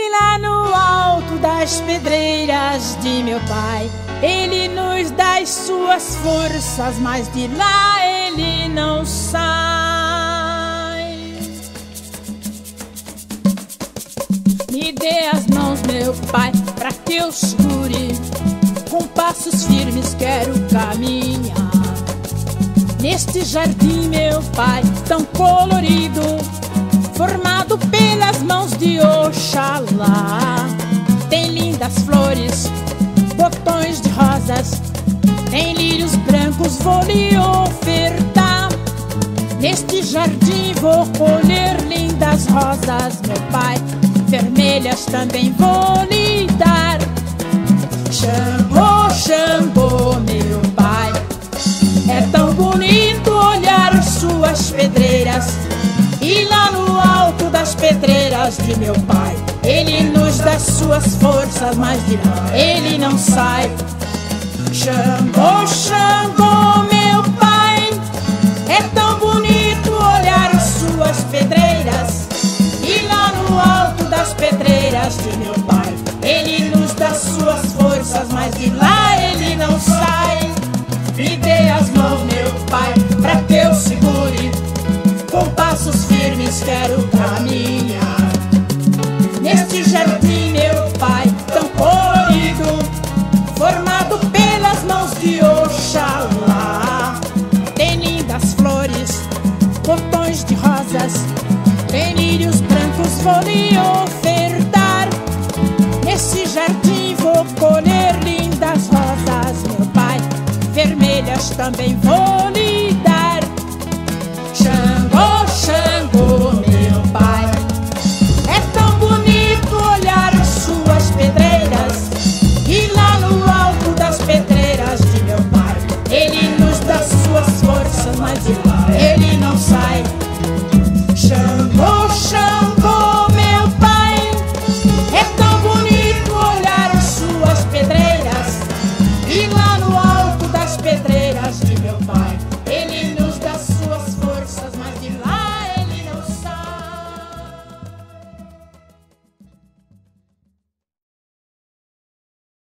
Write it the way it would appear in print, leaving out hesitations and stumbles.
lá no alto das pedreiras de meu pai, ele nos dá as suas forças, mas de lá ele não sai. Me dê as mãos, meu pai, pra que eu segure, com passos firmes quero caminhar. Neste jardim, meu pai, tão colorido, formado pelas mãos de Oxalá. Tem lindas flores, botões de rosas, tem lírios brancos, vou lhe ofertar. Neste jardim vou colher lindas rosas, meu pai, vermelhas também vou lhe dar. Xangô, Xangô, meu pai, é tão bonito olhar suas pedreiras. E lá no alto das pedreiras de meu pai, ele nos dá suas forças, mas de lá ele não sai. Xangô, Xangô, meu pai, é tão bonito olhar suas pedreiras. E lá no alto das pedreiras de meu pai, ele nos dá suas forças, mas de lá ele não sai. Me dê as mãos, meu pai, pra que eu segure, com passos firmes quero caminhar. Neste jardim, meu pai, tão colorido, formado pelas mãos de Oxalá. Tem lindas flores, botões de rosas, tem lírios brancos, vou lhe ofertar. Nesse jardim vou colher lindas rosas, meu pai, vermelhas também vou lhe dar. Xangô, Xangô, meu pai, é tão bonito olhar suas pedreiras. E lá no alto das pedreiras de meu pai, ele nos dá suas forças, mas